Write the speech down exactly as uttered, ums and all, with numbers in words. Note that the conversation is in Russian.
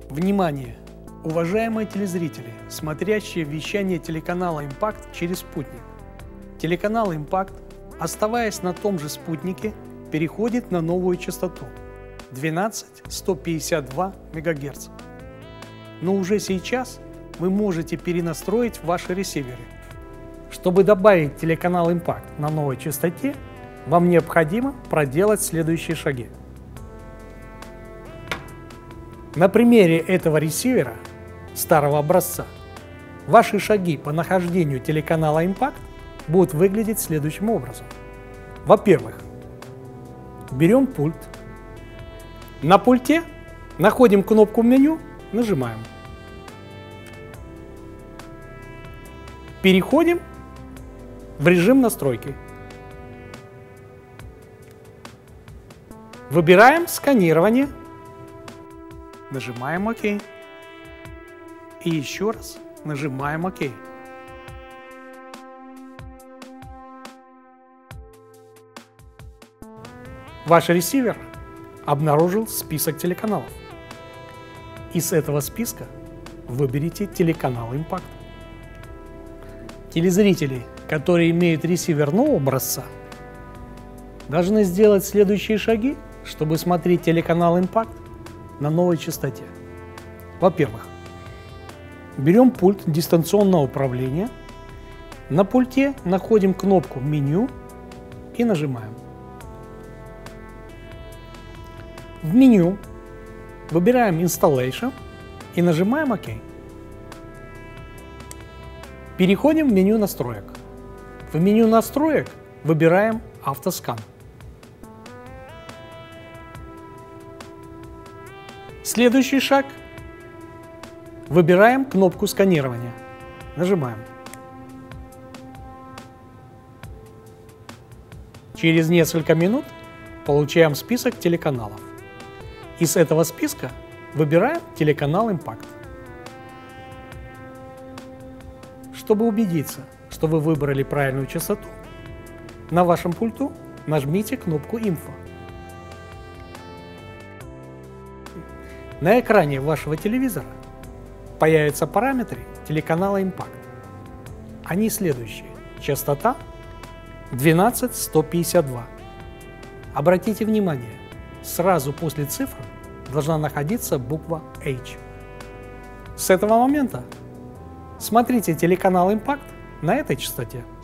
Внимание! Уважаемые телезрители, смотрящие вещание телеканала «Импакт» через спутник. Телеканал «Импакт», оставаясь на том же спутнике, переходит на новую частоту двенадцать сто пятьдесят два мегагерца. Но уже сейчас вы можете перенастроить ваши ресиверы. Чтобы добавить телеканал «Импакт» на новой частоте, вам необходимо проделать следующие шаги. На примере этого ресивера старого образца ваши шаги по нахождению телеканала «Импакт» будут выглядеть следующим образом. Во-первых, берем пульт. На пульте находим кнопку меню, нажимаем. Переходим в режим настройки. Выбираем сканирование. Нажимаем ОК. И еще раз нажимаем ОК. Ваш ресивер обнаружил список телеканалов. Из этого списка выберите телеканал «Импакт». Телезрители, которые имеют ресивер нового образца, должны сделать следующие шаги, чтобы смотреть телеканал «Импакт» на новой частоте. Во-первых, берем пульт дистанционного управления. На пульте находим кнопку «Меню» и нажимаем. В меню выбираем Installation и нажимаем ОК. Переходим в меню настроек. В меню настроек выбираем автоскан. Следующий шаг. Выбираем кнопку сканирования. Нажимаем. Через несколько минут получаем список телеканалов. Из этого списка выбираем телеканал «Импакт». Чтобы убедиться, что вы выбрали правильную частоту, на вашем пульту нажмите кнопку «Инфо». На экране вашего телевизора появятся параметры телеканала «Импакт». Они следующие. Частота двенадцать сто пятьдесят два. Обратите внимание, сразу после цифр должна находиться буква H. С этого момента смотрите телеканал «Импакт» на этой частоте.